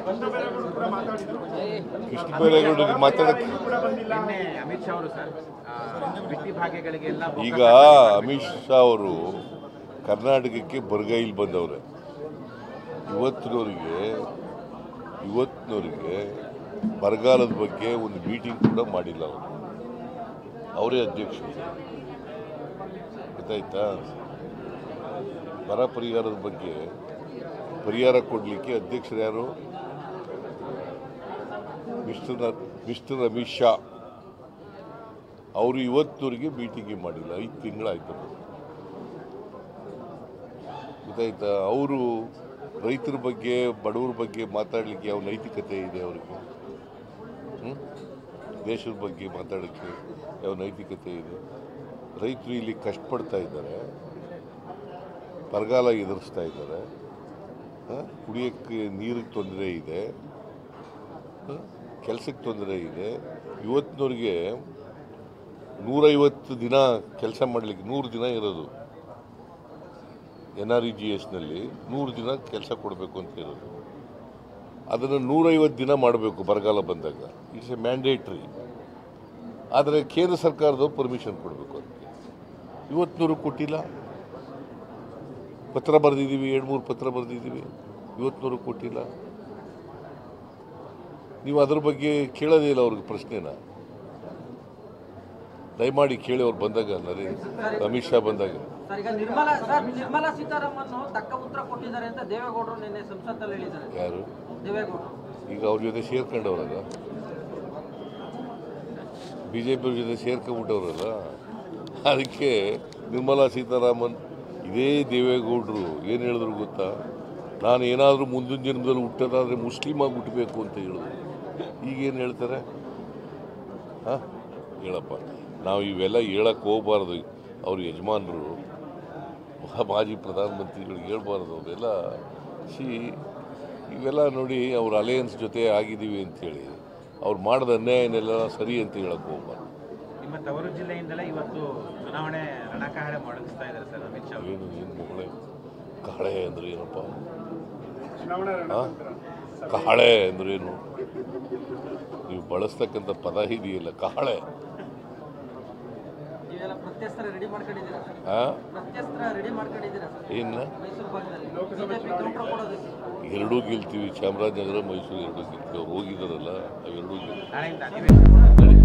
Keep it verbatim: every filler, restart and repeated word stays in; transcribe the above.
ಕೃಷ್ಣ ಬೈರೇಗೌಡರಿಗೆ ಮಾತಾಡಕ್ಕೆ ಅಮಿತ್ ಶಾ ಅವರು ಸರ್ ಬಿಟ್ಟಿ ಭಾಗ್ಯಗಳಿಗೆಲ್ಲ ಈಗ ಅಮಿತ್ ಶಾ ಅವರು ಕರ್ನಾಟಕಕ್ಕೆ ಬರಗೈಲಿ ಬಂದವ್ರೆ. ಇವತ್ತಿನವರಿಗೆ ಇವತ್ತಿನವರಿಗೆ ಬರಗಾಲದ ಬಗ್ಗೆ ಒಂದು ಮೀಟಿಂಗ್ ಕೂಡ ಮಾಡಿಲ್ಲ. ಅವರು ಅವರೇ ಅಧ್ಯಕ್ಷರು, ಗೊತ್ತಾಯ್ತಾ? ಬರ ಪರಿಹಾರದ ಬಗ್ಗೆ ಪರಿಹಾರ ಕೊಡಲಿಕ್ಕೆ ಅಧ್ಯಕ್ಷರು ಯಾರು? ಮಿಸ್ಟರ್ ಮಿಸ್ಟರ್ ಅಮಿತ್ ಶಾ ಅವರು ಇವತ್ತಿನವರೆಗೆ ಮೀಟಿಂಗೇ ಮಾಡಿಲ್ಲ. ಐದು ತಿಂಗಳಾಯ್ತು, ಗೊತ್ತಾಯ್ತಾ? ಅವರು ರೈತರ ಬಗ್ಗೆ ಬಡವರ ಬಗ್ಗೆ ಮಾತಾಡಲಿಕ್ಕೆ ಯಾವ ನೈತಿಕತೆ ಇದೆ ಅವರಿಗೆ? ಹ್ಞೂ ದೇಶದ ಬಗ್ಗೆ ಮಾತಾಡೋಕ್ಕೆ ಯಾವ ನೈತಿಕತೆ ಇದೆ? ರೈತರು ಇಲ್ಲಿ ಕಷ್ಟಪಡ್ತಾ ಇದ್ದಾರೆ, ಬರಗಾಲ ಎದುರಿಸ್ತಾ ಇದ್ದಾರೆ, ಕುಡಿಯೋಕ್ಕೆ ನೀರಿಗೆ ತೊಂದರೆ ಇದೆ, ಕೆಲಸಕ್ಕೆ ತೊಂದರೆ ಇದೆ. ಇವತ್ತಿನವ್ರಿಗೆ ನೂರೈವತ್ತು ದಿನ ಕೆಲಸ ಮಾಡಲಿಕ್ಕೆ ನೂರು ದಿನ ಇರೋದು ಎನ್ ಆರ್ ಇ ಜಿ ಎಸ್ನಲ್ಲಿ ನೂರು ದಿನ ಕೆಲಸ ಕೊಡಬೇಕು ಅಂತ ಇರೋದು. ಅದನ್ನು ನೂರೈವತ್ತು ದಿನ ಮಾಡಬೇಕು ಬರಗಾಲ ಬಂದಾಗ. It's a mandatory. ಆದರೆ ಕೇಂದ್ರ ಸರ್ಕಾರದವ್ರು ಪರ್ಮಿಷನ್ ಕೊಡಬೇಕು ಅದಕ್ಕೆ. ಇವತ್ತಿನವ್ರು ಕೊಟ್ಟಿಲ್ಲ. ಪತ್ರ ಬರೆದಿದ್ದೀವಿ, ಎರಡು ಮೂರು ಪತ್ರ ಬರೆದಿದ್ದೀವಿ, ಇವತ್ತಿನವ್ರು ಕೊಟ್ಟಿಲ್ಲ. ನೀವು ಅದ್ರ ಬಗ್ಗೆ ಕೇಳೋದೇ ಇಲ್ಲ ಅವ್ರಿಗೆ ಪ್ರಶ್ನೆನ. ದಯಮಾಡಿ ಕೇಳಿ ಅವ್ರು ಬಂದಾಗ, ನರೇ ಅಮಿತ್ ಶಾ ಬಂದಾಗ. ನಿರ್ಮಲಾ ಸೀತಾರಾಮನ್ ತಕ್ಕ ಉತ್ತರ ಕೊಟ್ಟಿದ್ದಾರೆ ಅಂತ ದೇವೇಗೌಡರು ನಿನ್ನೆ ಸಂಸತ್ತಲ್ಲಿ ಹೇಳಿದ್ದಾರೆ. ಯಾರು? ದೇವೇಗೌಡರು. ಈಗ ಅವ್ರ ಜೊತೆ ಸೇರ್ಕೊಂಡವ್ರಲ್ಲ, ಬಿ ಜೆ ಪಿ ಅವ್ರ ಜೊತೆ ಸೇರ್ಕೊಂಡ್ಬಿಟ್ಟವ್ರಲ್ಲ. ಅದಕ್ಕೆ ನಿರ್ಮಲಾ ಸೀತಾರಾಮನ್ ಇದೇ ದೇವೇಗೌಡರು ಏನು ಹೇಳಿದ್ರು ಗೊತ್ತಾ? ನಾನು ಏನಾದರೂ ಮುಂದಿನ ಜನ್ಮದಲ್ಲಿ ಹುಟ್ಟೋದಾದರೆ ಮುಸ್ಲಿಮಾಗಿ ಹುಟ್ಟಬೇಕು ಅಂತ ಹೇಳಿದ್ರು. ಈಗೇನು ಹೇಳ್ತಾರೆ? ಹಾಂ ಹೇಳಪ್ಪ, ನಾವು ಇವೆಲ್ಲ ಹೇಳಕ್ಕೆ ಹೋಗಬಾರ್ದು. ಅವ್ರ ಯಜಮಾನರು ಮಾಜಿ ಪ್ರಧಾನಮಂತ್ರಿಗಳಿಗೆ ಹೇಳ್ಬಾರ್ದು ಅವೆಲ್ಲ. ಸಿ ಇವೆಲ್ಲ ನೋಡಿ, ಅವ್ರ ಅಲಯನ್ಸ್ ಜೊತೆ ಆಗಿದ್ದೀವಿ ಅಂಥೇಳಿ ಅವ್ರು ಮಾಡಿದ ಅನ್ಯಾಯನೆಲ್ಲ ಸರಿ ಅಂತ ಹೇಳಕ್ಕೆ ಹೋಗ್ಬಾರ್ದು. ನಿಮ್ಮ ತವರು ಜಿಲ್ಲೆಯಿಂದಲೇ ಇವತ್ತು ಚುನಾವಣೆ ರಣಕಾಹಳೆ ಮಾಡಿಸ್ತಾ ಇದ್ದಾರೆ ಸರ್ ಅಮಿತ್ ಶಾ. ಏನು ಏನು ಮಗಳೇ ಕಾಳೆ ಅಂದ್ರೆ ಏನಪ್ಪ? ಕಾಳೆ ಅಂದ್ರೇನು? ನೀವು ಬಳಸ್ತಕ್ಕಂಥ ಪದ ಇದೆಯಲ್ಲ, ಕಾಳೆ. ಪ್ರತ್ಯಸ್ತ್ರ ರೆಡಿ ಮಾಡ್ಕೊಂಡಿದ್ದೀರಾ? ಪ್ರತ್ಯಸ್ತ್ರ ರೆಡಿ ಮಾಡ್ಕೊಂಡಿದ್ದೀರಾ? ಏನ? ಮೈಸೂರು ಭಾಗದಲ್ಲಿ ಬಿಜೆಪಿ ಕೌಂಟರ್ ಕೊಡೋದಕ್ಕೆ ಎರಡೂ ಗೆಲ್ತೀವಿ. ಚಾಮರಾಜನಗರ, ಮೈಸೂರು ಎರಡೂ ಗೆಲ್ತೀವಿ. ಅವ್ರು ಹೋಗಿದ್ದಾರಲ್ಲ, ಅವೆರಡೂ ಗೆಲ್ತೀವಿ. ನಾಳೆಯಿಂದ